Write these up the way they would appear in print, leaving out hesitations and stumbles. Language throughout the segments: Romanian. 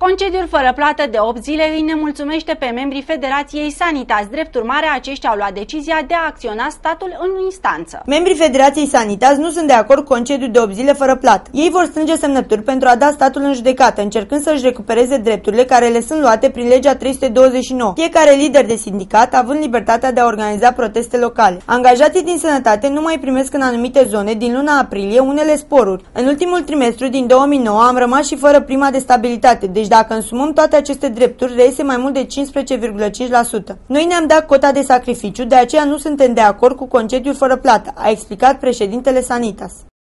Concediul fără plată de 8 zile îi nemulțumește pe membrii Federației Sanitas. Drept urmare, aceștia au luat decizia de a acționa statul în instanță. Membrii Federației Sanitas nu sunt de acord cu concediul de 8 zile fără plată. Ei vor strânge semnături pentru a da statul în judecată, încercând să-și recupereze drepturile care le sunt luate prin legea 329. Fiecare lider de sindicat având libertatea de a organiza proteste locale. Angajații din sănătate nu mai primesc în anumite zone din luna aprilie unele sporuri. În ultimul trimestru din 2009 am rămas și fără prima de stabilitate, deci dacă însumăm toate aceste drepturi, reiese mai mult de 15,5%. Noi ne-am dat cota de sacrificiu, de aceea nu suntem de acord cu concediul fără plată, a explicat președintele Sanitas.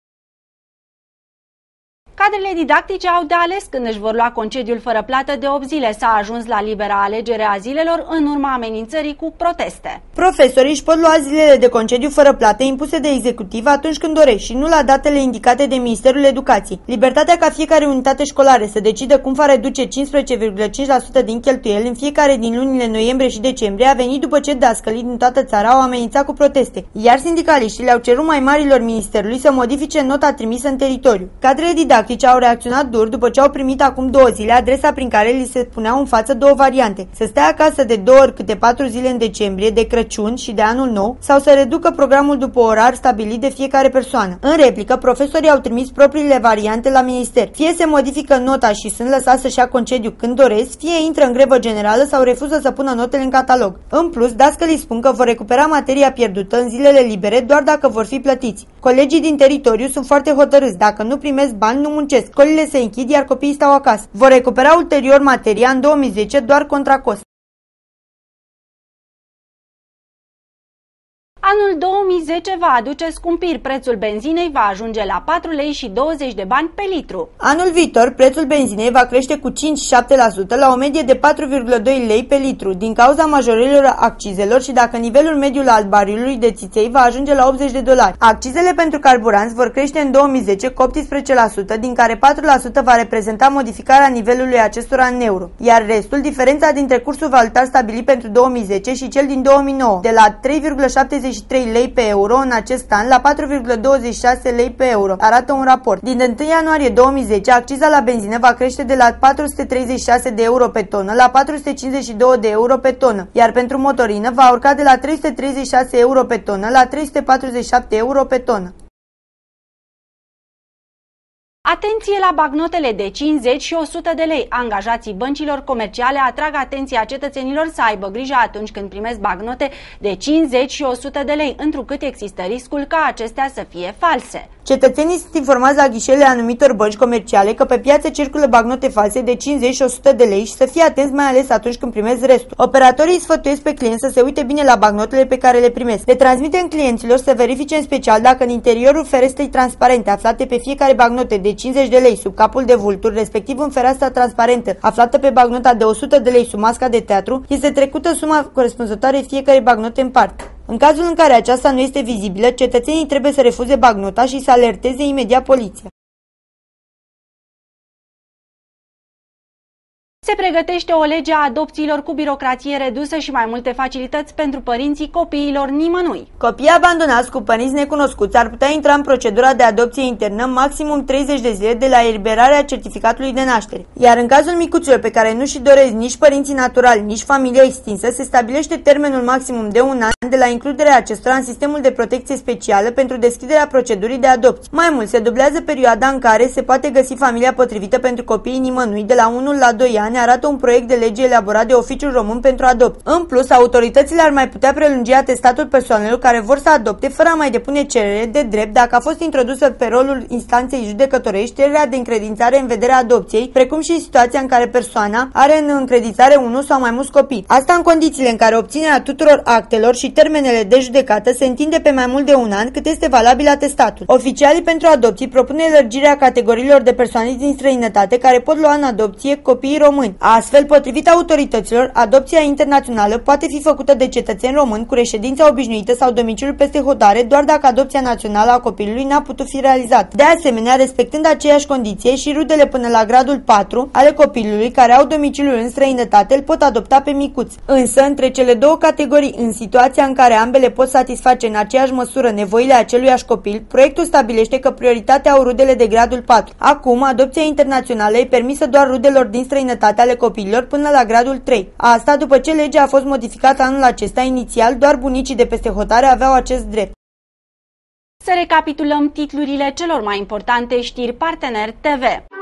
Cadrele didactice au de ales când își vor lua concediul fără plată de 8 zile. S-a ajuns la libera alegere a zilelor în urma amenințării cu proteste. Profesorii își pot lua zilele de concediu fără plată impuse de executiv atunci când doresc și nu la datele indicate de Ministerul Educației. Libertatea ca fiecare unitate școlară să decidă cum va reduce 15,5% din cheltuieli în fiecare din lunile noiembrie și decembrie a venit după ce dascălii din toată țara au amenințat cu proteste, iar sindicaliștii le-au cerut mai marilor ministerului să modifice nota trimisă în teritoriu. Cadrele didactice au reacționat dur după ce au primit acum 2 zile adresa prin care li se puneau în față două variante: să stea acasă de 2 ori câte 4 zile în decembrie, de Crăciun și de Anul Nou, sau să reducă programul după orar stabilit de fiecare persoană. În replică, profesorii au trimis propriile variante la minister. Fie se modifică nota și sunt lăsați să-și ia concediu când doresc, fie intră în grevă generală sau refuză să pună notele în catalog. În plus, dascălii spun că vor recupera materia pierdută în zilele libere doar dacă vor fi plătiți. Colegii din teritoriu sunt foarte hotărâți: dacă nu primesc bani, nu muncesc, școlile se închid, iar copiii stau acasă. Vor recupera ulterior materia în 2010 doar contra cost. Anul 2010 va aduce scumpiri. Prețul benzinei va ajunge la 4 lei și 20 de bani pe litru. Anul viitor, prețul benzinei va crește cu 5-7% la o medie de 4,2 lei pe litru, din cauza majorărilor accizelor și dacă nivelul mediu al barilului de țiței va ajunge la $80. Accizele pentru carburanți vor crește în 2010 cu 18%, din care 4% va reprezenta modificarea nivelului acestora în euro, iar restul, diferența dintre cursul valutar stabilit pentru 2010 și cel din 2009, de la 3,73 lei pe euro în acest an la 4,26 lei pe euro, arată un raport. Din 1 ianuarie 2010, acciza la benzină va crește de la 436 de euro pe tonă la 452 de euro pe tonă, iar pentru motorină va urca de la 336 euro pe tonă la 347 euro pe tonă. Atenție la bagnotele de 50 și 100 de lei. Angajații băncilor comerciale atrag atenția cetățenilor să aibă grijă atunci când primesc bagnote de 50 și 100 de lei, întrucât există riscul ca acestea să fie false. Cetățenii sunt informați la ghișele anumitor bănci comerciale că pe piață circulă bagnote false de 50 și 100 de lei și să fie atenți mai ales atunci când primesc restul. Operatorii sfătuiesc pe clienți să se uite bine la bagnotele pe care le primesc. Le transmitem clienților să verifice în special dacă în interiorul ferestrei transparente aflate pe fiecare bagnote de 50 de lei sub capul de vulturi, respectiv în fereastra transparentă aflată pe bagnota de 100 de lei sub masca de teatru, este trecută suma corespunzătoare fiecare bagnote în parte. În cazul în care aceasta nu este vizibilă, cetățenii trebuie să refuze bagnota și să alerteze imediat poliția. Se pregătește o lege a adopțiilor cu birocrație redusă și mai multe facilități pentru părinții copiilor nimănui. Copiii abandonați cu părinți necunoscuți ar putea intra în procedura de adopție internă maximum 30 de zile de la eliberarea certificatului de naștere. Iar în cazul micuților pe care nu și doresc nici părinții naturali, nici familia extinsă, se stabilește termenul maximum de 1 an de la includerea acestora în sistemul de protecție specială pentru deschiderea procedurii de adopție. Mai mult, se dublează perioada în care se poate găsi familia potrivită pentru copiii nimănui de la 1 la 2 ani, arată un proiect de lege elaborat de Oficiul Român pentru Adopție. În plus, autoritățile ar mai putea prelungi atestatul persoanelor care vor să adopte fără a mai depune cerere de drept dacă a fost introdusă pe rolul instanței judecătorești cererea de încredințare în vederea adopției, precum și situația în care persoana are în încredințare unul sau mai mulți copii. Asta în condițiile în care obținerea tuturor actelor și termenele de judecată se întinde pe mai mult de 1 an cât este valabil atestatul. Oficialii pentru adopții propun lărgirea categoriilor de persoane din străinătate care pot lua în adopție copiii români. Astfel, potrivit autorităților, adopția internațională poate fi făcută de cetățeni români cu reședința obișnuită sau domiciliul peste hotare doar dacă adopția națională a copilului n-a putut fi realizată. De asemenea, respectând aceeași condiție, și rudele până la gradul 4 ale copilului care au domiciliul în străinătate îl pot adopta pe micuț. Însă, între cele două categorii, în situația în care ambele pot satisface în aceeași măsură nevoile aceluiași copil, proiectul stabilește că prioritatea au rudele de gradul 4. Acum, adopția internațională e permisă doar rudelor din străinătate ale copiilor până la gradul 3. Asta după ce legea a fost modificată anul acesta, inițial doar bunicii de peste hotare aveau acest drept. Să recapitulăm titlurile celor mai importante știri partener TV.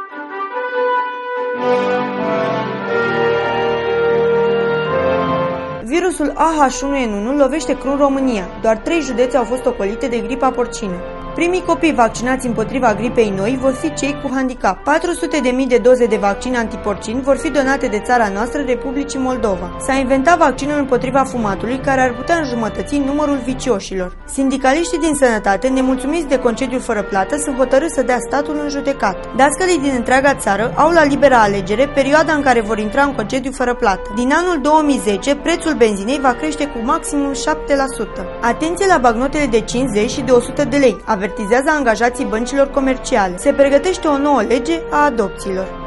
Virusul AH1N1 lovește cru în România. Doar 3 județe au fost ocolite de gripa porcină. Primii copii vaccinați împotriva gripei noi vor fi cei cu handicap. 400.000 de doze de vaccin antiporcin vor fi donate de țara noastră Republicii Moldova. S-a inventat vaccinul împotriva fumatului, care ar putea înjumătăți numărul vicioșilor. Sindicaliștii din sănătate, nemulțumiți de concediul fără plată, sunt hotărâți să dea statul în judecat. Dascălii din întreaga țară au la liberă alegere perioada în care vor intra în concediu fără plată. Din anul 2010, prețul benzinei va crește cu maximum 7%. Atenție la bagnotele de 50 și de 100 de lei. Avertizează angajații băncilor comerciale. Se pregătește o nouă lege a adopțiilor.